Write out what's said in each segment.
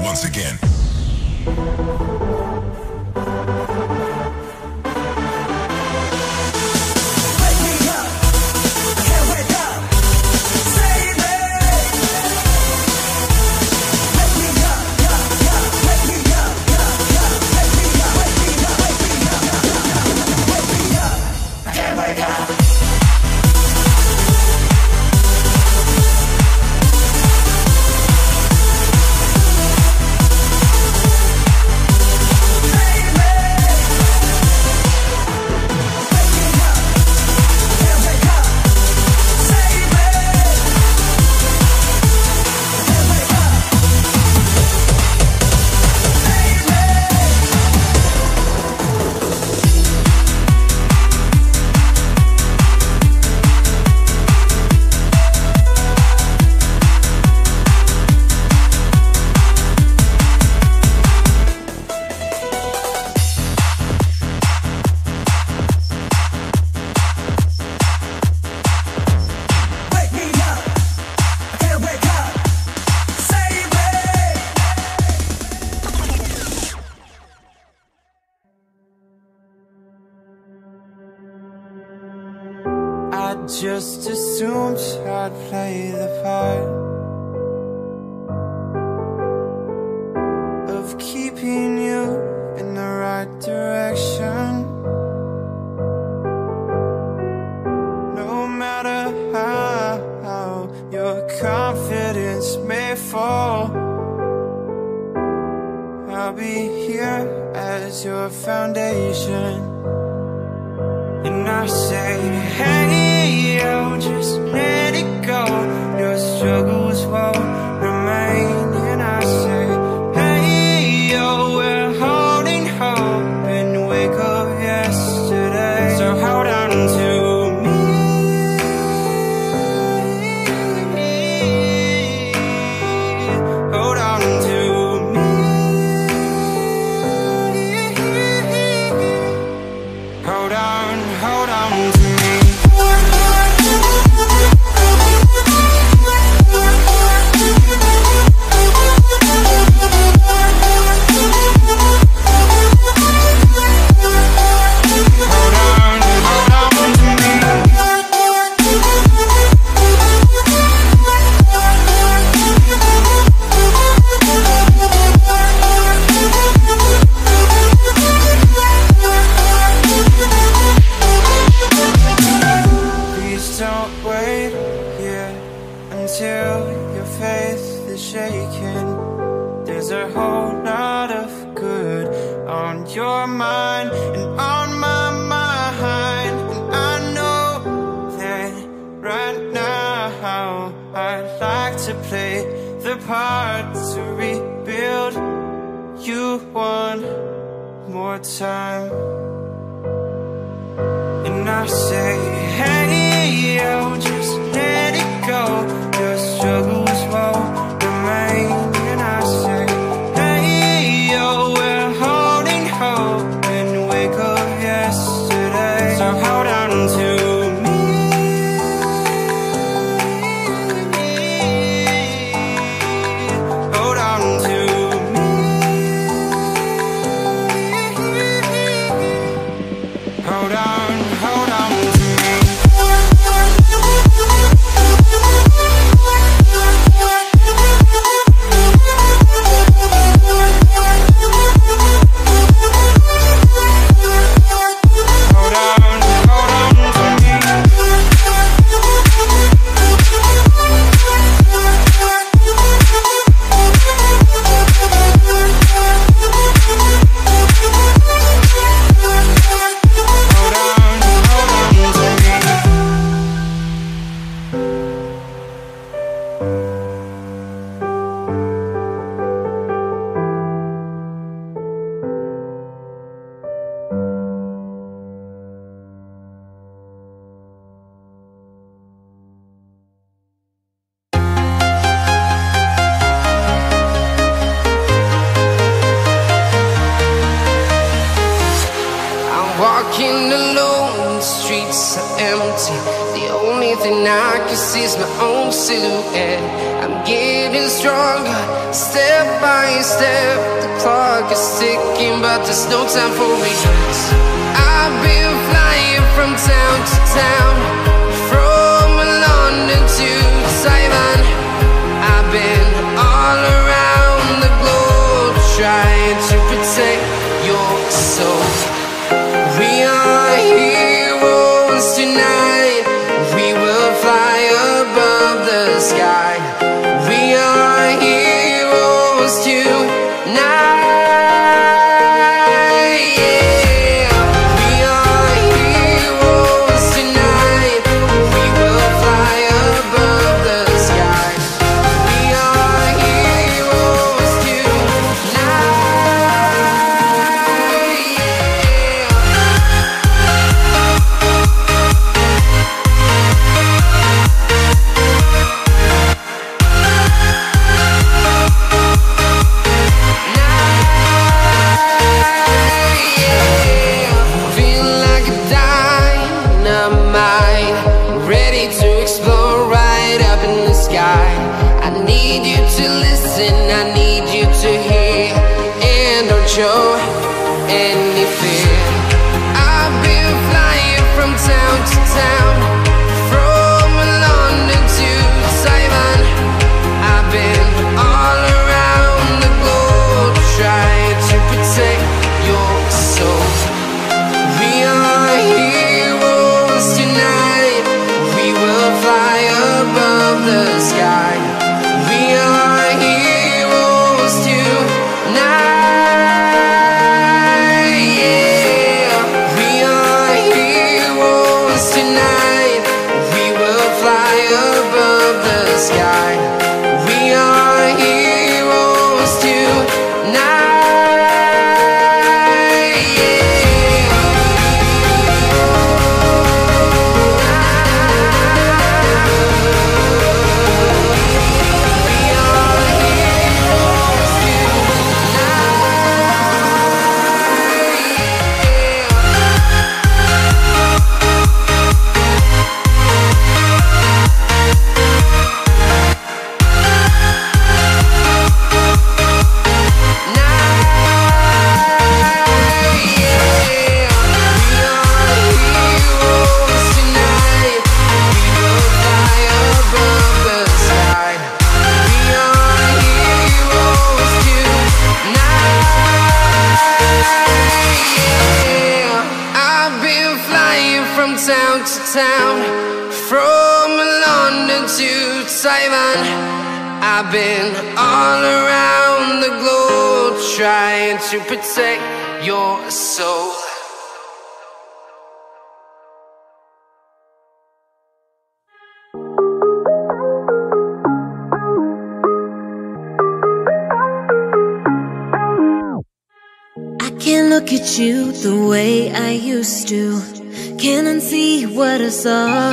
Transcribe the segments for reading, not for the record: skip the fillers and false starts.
once again. I just assumed I'd play the part of keeping you in the right direction. No matter how your confidence may fall, I'll be here as your foundation. And I say, hey, yo, just let it go. Your struggles won't remain. And I say, hey, yo, we're holding hope and wake up yesterday. So hold on to me. Hold on to me. Hold on to me. Don't wait here until your faith is shaken. There's a whole lot of good on your mind and on my mind. And I know that right now I'd like to play the part to rebuild you one more time. And I say, hey, yo, just let it go. Your struggles won't remain. And I say, hey, yo, we're holding hope and wake up yesterday. So hold on to me. Hold on to me. Hold on to me. Walking alone, the streets are empty. The only thing I can see is my own silhouette. I'm getting stronger, Step by step, the clock is ticking, but there's no time for regrets. I've been flying from town to town, from London to Taiwan. I've been all around the globe, trying to protect your soul. We are heroes tonight, we will fly above the sky. We are heroes tonight. Show any fear. I've been flying from town to town, from London to Taiwan. I've been all around the globe, trying to protect your soul. We are heroes tonight, we will fly above the sky. We are heroes tonight. Town to town, from London to Taiwan. I've been all around the globe, trying to protect your soul. I can't look at you the way I used to. Can't unsee what I saw.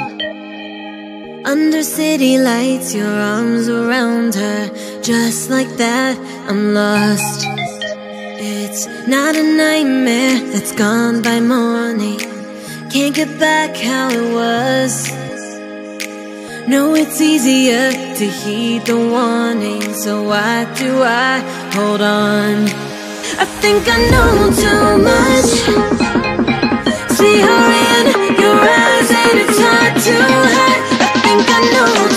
Under city lights, your arms around her. Just like that, I'm lost. It's not a nightmare that's gone by morning. Can't get back how it was. No, it's easier to heed the warning. So why do I hold on? I think I know too much. See her in your eyes and it's hard to hide. I think I know